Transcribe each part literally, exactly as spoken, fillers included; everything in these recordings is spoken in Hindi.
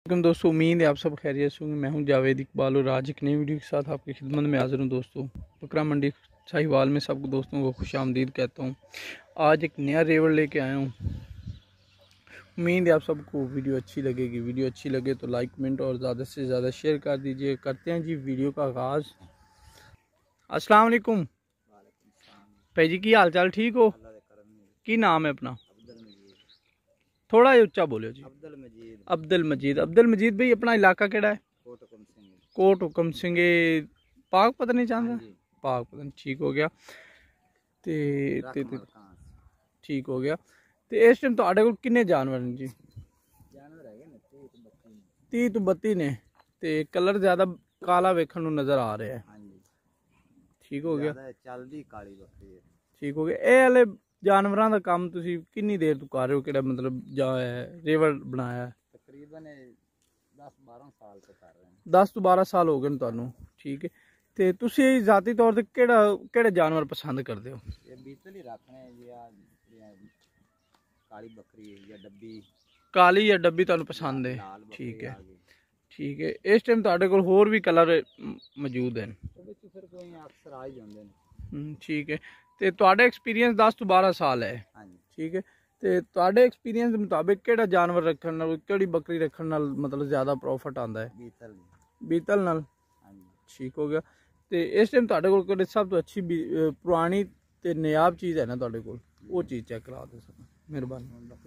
वालेकुम दोस्तों, उम्मीद है आप सब खैरियत से होंगे। मैं हूं जावेद इकबाल और आज एक नई वीडियो के साथ आपकी खिदमत में हाजिर हूं। दोस्तों, बकरा मंडी साहिवाल में सब दोस्तों को खुश आमदीद कहता हूं। आज एक नया रेवड़ लेके आया हूं। उम्मीद है आप सबको वीडियो अच्छी लगेगी। वीडियो अच्छी लगे तो लाइक कमेंट और ज़्यादा से ज़्यादा शेयर कर दीजिए। करते हैं जी वीडियो का आगाज़। अस्सलाम वालेकुम भाई जी, की हाल चाल? ठीक हो? की नाम है अपना? थोड़ा ही उच्चा बोलो जी। अब्दुल मजीद। अब्दुल मजीद। अब्दुल मजीद भाई, अपना इलाका केड़ा है? कोट हुकम सिंह। कोट हुकम सिंह पाक पता नहीं चाहता। हाँ जी। पाक पता नहीं, ठीक हो गया। ते ते ते ठीक हो गया। ते इस टाइम तुहाडे कोल किन्ने जानवर ने जी? जानवर है ना तीस तो बत्ती ने। तीस तो बत्ती ने। ते कलर ज्यादा काला वेखण नूं नजर आ रहा है। हाँ जी। ठीक हो गया। ज्यादा चलदी काली बकरी है। ठीक हो गया। ए वाले जानवरां दा काम तुसीं किन्नी देर तो कर रहे हो? केड़ा मतलब जा है रेवड़ बनाया? तकरीबन दस बारह साल से कर रहे हैं। दस तो बारह साल हो गए ने तुहानूं। ठीक है। ते तुसीं जाती तौर ते केड़ा केड़े जानवर पसंद करदे हो? ये बीतल ही रखने हैं जी। आ काली बकरी या डब्बी। काली या डब्बी तुहानूं पसंद है? ठीक है, ठीक है। इस टाइम तुहाडे कोल होर भी कलर मौजूद हैं? फिर कोई अक्सर आ ही जाते हैं। ठीक है। ते तुहाडा एक्सपीरियंस दस तो बारह साल है? हाँ जी। ठीक है। ते तुहाडे एक्सपीरियंस के मुताबिक केड़ा जानवर रखण नाल, केड़ी बकरी रखण नाल मतलब ज़्यादा प्रॉफिट आंदा है? बीतल। बीतल नाल। हाँ जी। ठीक हो गया। ते इस टाइम तुहाडे कोल केड़ी सब तो अच्छी पुरानी ते नायाब चीज़ है ना तुहाडे कोल? वो चीज़ चेक करा दो सर, मेहरबानी।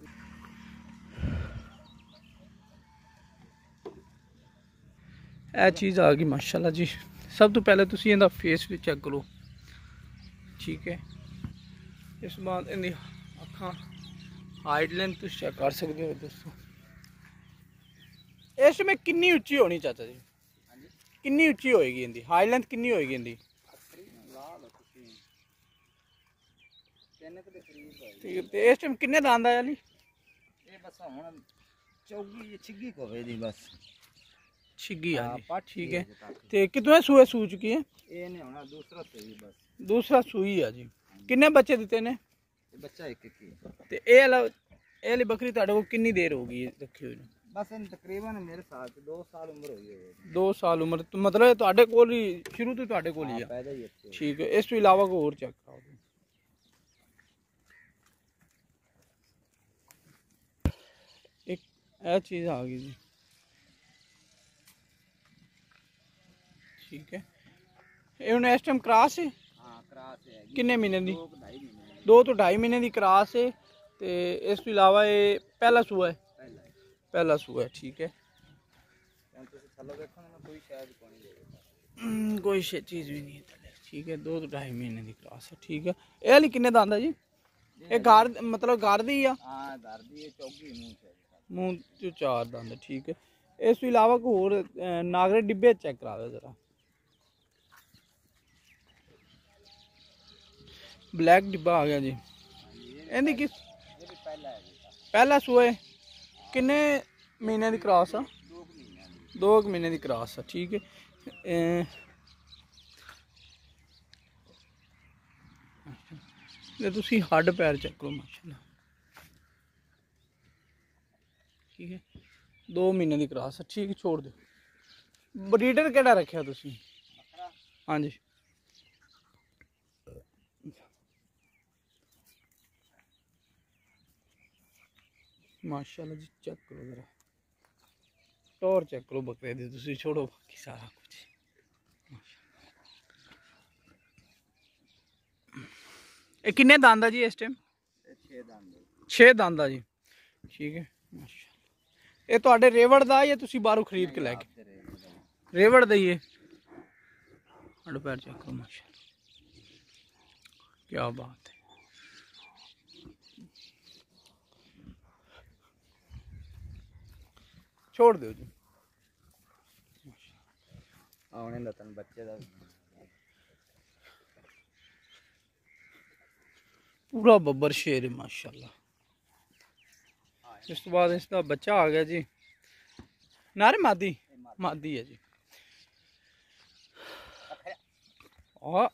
ਇਹ चीज़ आ गई माशाल्लाह जी। सब तो पहले तुसी इहदा फेस भी चेक करो। ठीक है। इस बाद इहदी अखां हाइट लेंथ तुम चेक कर सकते हो दोस्तों। इस में कितनी उच्ची होनी चाचा जी? कितनी उच्ची होएगी इनकी हाइट लेंथ? कितनी होएगी इनकी? ठीक है। इस टाइम कितने दांद आया ली? ये बस हुन चौगी छिग्गी को वे दी बस। छिग्गी आ जी। ठीक है। ते कितने सूए सू चुकी है? ये ने होना दूसरा सूई बस। दूसरा सूई है जी। कितने बच्चे दिते ने? बच्चा एक एक ही। ते ए वाला ए वाली बकरी तुहाडे को कितनी देर होगी रखी हुई? बस इन तकरीबन मेरे साथ दो साल उम्र हुई है। दो साल उम्र तो मतलब तुहाडे कोल ही शुरू तो तुहाडे कोल ही है? पैदा ही है। ठीक है। इस तो इलावा को और चेक कराओ। एक ए चीज आ गई जी। ठीक है। ये हुन इस टाइम क्रॉस है? हां क्रॉस है। कितने महीने दी? दो ढाई महीने। दो तो ढाई महीने दी क्रॉस है। ते इस तो इलावा ये पहला सूआ है? पहला पहला सूआ है। ठीक है। थल्ले देखो ना कोई शायद कोनी देगा। कोई चीज भी नहीं है थल्ले। ठीक है। दो तो ढाई महीने की क्रॉस है। ठीक है। ये वाली कितने दांद है जी? ये गार मतलब गार दी है? हां गार दी है। चौगी मुंह से मुंह जो चार दांद है। ठीक है। इस तो इलावा को और नागरे डिब्बे चेक करा दो जरा। ब्लैक डिब्बा आ गया जी। इनकी किस पहला है पहला सूआ है? किन्ने महीने की क्रॉस है? दो महीने की क्रॉस है। ठीक है। तुसी हड्ड पैर चेक करो माशाल्लाह। ठीक है। दो महीने की क्रॉस है। ठीक है, छोड़ दो। ब्रीडर केड़ा रखा तुसी? हाँ जी। माशाल्लाह जी, चेक करो जरा टॉर चेक करो बकरे दी। तुसी छोड़ो बाकी सारा कुछ। ये किन्ने दांदा जी इस टाइम? छह दांद। छह दांदा जी। ठीक है माशाल्लाह। ये तुहाडे रेवड़ दा या तुसी बाहरों खरीद के लैके? रेवड़ दा ही है। हड्ड पैर चेक करो माशाल्लाह, क्या बात है। छोड़ दो जी। आने लतन बच्चे दा पूरा बब्बर शेर है माशाल्लाह। इस तो बाद इसका बच्चा आ गया जी। नारे मादी मादी है जी। और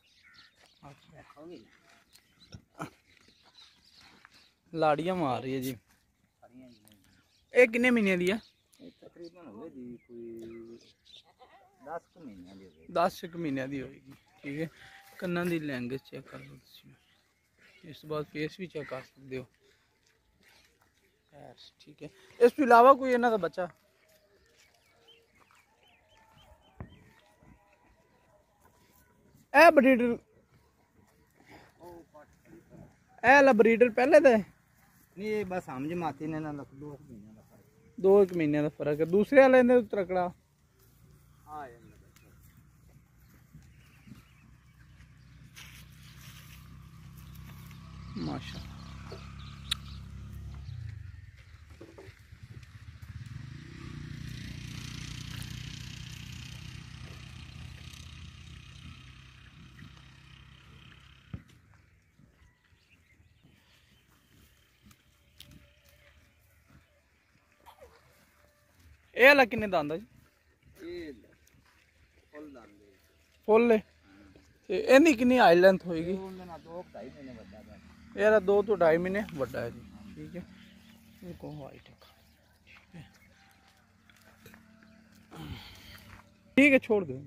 लाड़ियां मार रही है जी। ये कितने महीने दी है? तकरीबन होवे जी कोई दस कुछ महीने दी होवे। दस एक महीने की होएगी। ठीक है, कन्ना की लैंग्वेज चेक कर लो तुसीं। इस तो बाद फेस भी चेक कर सकते हो। ठीक है, इस तो इलावा कोई इन्हां दा बच्चा ए ब्रीडर ए ला ब्रीडर पहले दे नहीं ये बस हम जमाती ने ना दो महीने का फर्क। दो एक महीने का फर्क है। दूसरे वाले ने त्रकड़ा हां माशा ਇਹ ਵਾਲਾ ਕਿੰਨੇ ਦਾ ਆਂਦਾ ਜੀ? ਇਹ ਫੁੱਲ ਲਾਂਦੇ ਫੁੱਲ ਹੈ ਤੇ ਇਹਦੀ ਕਿੰਨੀ ਹਾਈ ਲੈਂਥ ਹੋਏਗੀ? ਉਹਦੇ ਨਾਲ ਦੋ ਢਾਈ ਮਹੀਨੇ ਵੱਡਾ ਹੈ। ਇਹਦਾ ਦੋ ਤੋਂ ਢਾਈ ਮਹੀਨੇ ਵੱਡਾ ਹੈ ਜੀ। ਠੀਕ ਹੈ, ਇਹ ਕੋ ਵਾਈਟ ਹੈ। ਠੀਕ ਹੈ, ਠੀਕ ਹੈ, छोड़ दो।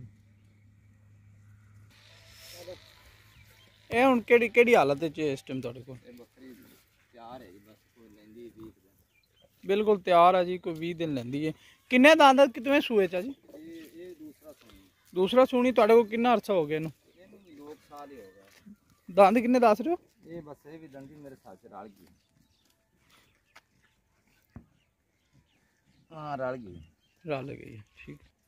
ਇਹ ਹੁਣ ਕਿਹੜੀ ਕਿਹੜੀ ਹਾਲਤ ਵਿੱਚ ਇਸ ਟਾਈਮ ਤੁਹਾਡੇ ਕੋਲ? ਇਹ ਬੱਕਰੀ ਤਿਆਰ ਹੈ ਜੀ, ਬਸ ਕੋਈ ਲੈਂਦੀ ਵੀਹ ਦਿਨ। ਬਿਲਕੁਲ ਤਿਆਰ ਹੈ ਜੀ, ਕੋਈ ਵੀਹ ਦਿਨ ਲੈਂਦੀ ਹੈ। ਕਿੰਨੇ ਦੰਦ ਕਿਤਵੇਂ ਸੂਏ ਚ ਆ ਜੀ? ਇਹ ਇਹ ਦੂਸਰਾ ਸੂਣੀ। ਦੂਸਰਾ ਸੂਣੀ ਤੁਹਾਡੇ ਕੋਲ ਕਿੰਨਾ ਅਰਸਾ ਹੋ ਗਿਆ ਇਹਨੂੰ? ਇਹਨੂੰ ਵੀ ਦੋ ਸਾਲ ਹੀ ਹੋ ਗਏ। ਦੰਦ ਕਿੰਨੇ ਦੱਸ ਰਹੇ ਹੋ? ਇਹ ਬਸ ਇਹ ਵੀ ਦੰਦੀ ਮੇਰੇ ਸਾਥ ਚ ਰਲ ਗਈ। ਹਾਂ ਰਲ ਗਈ ਰਲ ਗਈ ਹੈ। ਠੀਕ ਹੈ,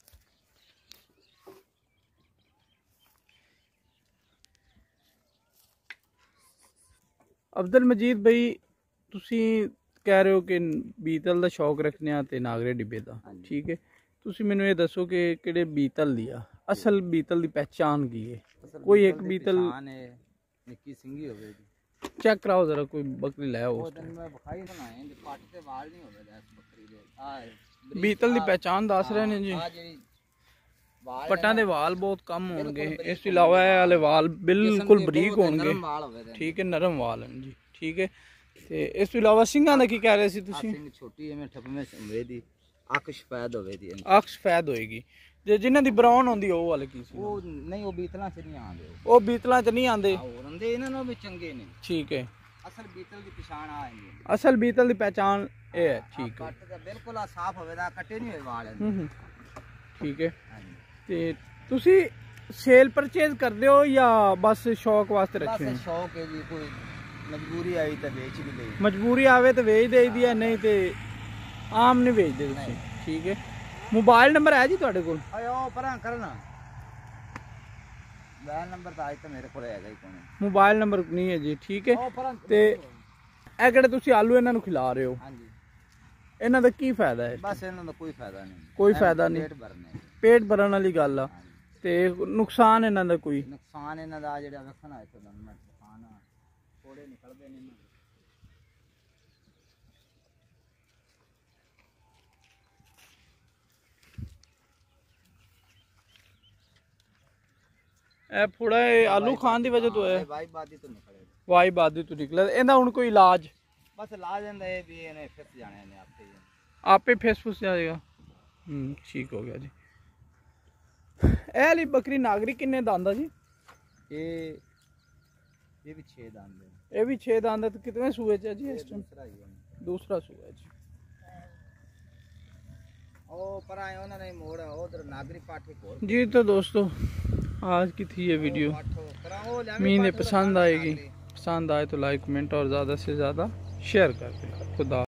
ਅਬਦੁਲ ਮਜੀਦ ਭਾਈ ਤੁਸੀਂ ਕਹਿ ਰਹੇ ਹੋ ਕਿ ਬੀਤਲ ਦਾ ਸ਼ੌਕ ਰੱਖਦੇ ਆ ਤੇ ਨਾਗਰੇ ਡਿੱਬੇ ਦਾ। ਠੀਕ ਹੈ, ਤੁਸੀਂ ਮੈਨੂੰ ਇਹ ਦੱਸੋ ਕਿ ਕਿਹੜੇ ਬੀਤਲ ਦੀ ਆ ਅਸਲ ਬੀਤਲ ਦੀ ਪਹਿਚਾਨ ਕੀ ਹੈ? ਕੋਈ ਇੱਕ ਬੀਤਲ ਨਿੱਕੀ ਸਿੰਘੀ ਹੋਵੇ ਜੀ। ਚੈੱਕ ਕਰਾਓ ਜ਼ਰਾ, ਕੋਈ ਬੱਕਰੀ ਲੈ ਆਓ। ਉਹ ਦਿਨ ਮੈਂ ਵਿਖਾਈ ਬਣਾਏ ਤੇ ਪੱਟ ਤੇ ਵਾਲ ਨਹੀਂ ਹੋਵੇ ਇਸ ਬੱਕਰੀ ਦੇ। ਆ ਬੀਤਲ ਦੀ ਪਹਿਚਾਨ ਦੱਸ ਰਹੇ ਨੇ ਜੀ। ਆ ਜਿਹੜੀ ਵਾਲ ਪੱਟਾਂ ਦੇ ਵਾਲ ਬਹੁਤ ਕਮ ਹੋਣਗੇ। ਇਸ ਤੋਂ ਇਲਾਵਾ ਇਹ ਵਾਲੇ ਵਾਲ ਬਿਲਕੁਲ ਬਰੀਕ ਹੋਣਗੇ। ਠੀਕ ਹੈ, ਨਰਮ ਵਾਲ ਹਨ ਜੀ। ਠੀਕ ਹੈ, ਤੇ ਇਸ ਤੋਂ ਇਲਾਵਾ ਸਿੰਘਾਂ ਦਾ ਕੀ ਕਹਿ ਰਹੇ ਸੀ ਤੁਸੀਂ? ਸਿੰਘ ਛੋਟੀ ਐਵੇਂ ਠੱਪਵੇਂ ਹੋਵੇ ਦੀ, ਅੱਖ ਸਫੈਦ ਹੋਵੇ ਦੀ। ਅੱਖ ਸਫੈਦ ਹੋਏਗੀ। ਜੇ ਜਿਨ੍ਹਾਂ ਦੀ ਬਰਾਊਨ ਹੁੰਦੀ ਉਹ ਵਾਲੇ ਕੀ ਸੀ? ਉਹ ਨਹੀਂ, ਉਹ ਬੀਤਲਾਂ ਚ ਨਹੀਂ ਆਉਂਦੇ। ਉਹ ਬੀਤਲਾਂ ਚ ਨਹੀਂ ਆਉਂਦੇ। ਹੋਰ ਹੁੰਦੇ ਇਹਨਾਂ ਨੂੰ ਵੀ ਚੰਗੇ ਨੇ। ਠੀਕ ਹੈ, ਅਸਲ ਬੀਤਲ ਦੀ ਪਛਾਣ ਆ ਜਾਂਦੀ ਹੈ। ਅਸਲ ਬੀਤਲ ਦੀ ਪਹਿਚਾਨ ਇਹ ਹੈ। ਠੀਕ ਹੈ, ਕੱਟ ਦਾ ਬਿਲਕੁਲ ਆ ਸਾਫ਼ ਹੋਵੇ ਦਾ, ਕੱਟੇ ਨਹੀਂ ਹੋਏ ਵਾਲ ਇਹਦੇ। ਹੂੰ ਹੂੰ, ਠੀਕ ਹੈ। ਹਾਂਜੀ, ਤੇ ਤੁਸੀਂ ਸੇਲ ਪਰਚੇਜ਼ ਕਰਦੇ ਹੋ ਜਾਂ ਬਸ ਸ਼ੌਕ ਵਾਸਤੇ ਰੱਖੇ ਹੋ? ਬਸ ਸ਼ੌਕ ਹੈ ਜੀ, ਕੋਈ ਮਜਬੂਰੀ ਆਈ ਤਾਂ ਵੇਚ ਵੀ ਲਈ। ਮਜਬੂਰੀ ਆਵੇ ਤਾਂ ਵੇਚ ਦੇਈਦੀ ਹੈ, ਨਹੀਂ ਤੇ ਆਮ ਨਹੀਂ ਵੇਚਦੇ ਤੁਸੀਂ। ਠੀਕ ਹੈ, ਮੋਬਾਈਲ ਨੰਬਰ ਹੈ ਜੀ ਤੁਹਾਡੇ ਕੋਲ? ਆਇਓ ਪਰਾਂ ਕਰਨਾ ਮੋਬਾਈਲ ਨੰਬਰ ਤਾਂ ਅੱਜ ਤਾਂ ਮੇਰੇ ਕੋਲ ਹੈਗਾ ਹੀ ਕੋਈ। ਮੋਬਾਈਲ ਨੰਬਰ ਨਹੀਂ ਹੈ ਜੀ। ਠੀਕ ਹੈ, ਉਹ ਪਰਾਂ ਤੇ ਇਹ ਕਿਹੜੇ ਤੁਸੀਂ ਆਲੂ ਇਹਨਾਂ ਨੂੰ ਖਿਲਾ ਰਹੇ ਹੋ, ਹਾਂਜੀ, ਇਹਨਾਂ ਦਾ ਕੀ ਫਾਇਦਾ ਹੈ? ਬਸ ਇਹਨਾਂ ਦਾ ਕੋਈ ਫਾਇਦਾ ਨਹੀਂ। ਕੋਈ ਫਾਇਦਾ ਨਹੀਂ, ਪੇਟ ਭਰਨੇ। ਪੇਟ ਭਰਨ ਵਾਲੀ ਗੱਲ ਆ। ਤੇ ਨੁਕਸਾਨ ਇਹਨਾਂ ਦਾ ਕੋਈ? ਨੁਕਸਾਨ ਇਹਨਾਂ ਦਾ ਜਿਹੜਾ ਵੇਖਣਾ ਹੈ ਤੁਹਾਨੂੰ ਮੈਂ ਦਿਖਾਣਾ, ਥੋੜੇ ਨਿਕਲਦੇ ਨੇ ਇਹਨਾਂ ਦੇ। ਇਹ ਫੋੜਾ ਆਲੂ ਖਾਣ ਦੀ ਵਜ੍ਹਾ ਤੋਂ ਹੈ? ਵਾਈ ਬਾਦੀ ਤੋਂ ਨਿਕਲੇ। ਵਾਈ ਬਾਦੀ ਤੋਂ ਨਿਕਲਿਆ। ਇਹਦਾ ਹੁਣ ਕੋਈ ਇਲਾਜ? ਬਸ ਲਾ ਜਾਂਦਾ ਇਹ ਵੀ ਇਹਨੇ ਫਿਸ ਜਾਣੇ ਨੇ ਆਪੇ ਹੀ। ਆਪੇ ਫੇਸ ਫੁਸ ਜਾਏਗਾ। ਹੂੰ, ਠੀਕ ਹੋ ਗਿਆ ਜੀ। ਇਹ ਵਾਲੀ ਬੱਕਰੀ ਨਾਗਰੀ ਕਿੰਨੇ ਦੰਦ ਆ ਜੀ? ਇਹ ਇਹ ਵੀ ਛੇ ਦੰਦ ਹੈ। ਇਹ ਵੀ ਛੇ ਦੰਦ ਹੈ। ਤੇ ਕਿਤਨੇ ਸੂਏ ਚ ਹੈ ਜੀ ਇਸ ਟਾਈਮ? ਦੂਸਰਾ ਹੀ ਹੈ। दूसरा सूआ जी। जी तो दोस्तों आज की थी ये वीडियो, उम्मीद है पसंद आएगी। पसंद आए तो लाइक कमेंट और ज़्यादा से ज़्यादा शेयर कर दें। खुदा।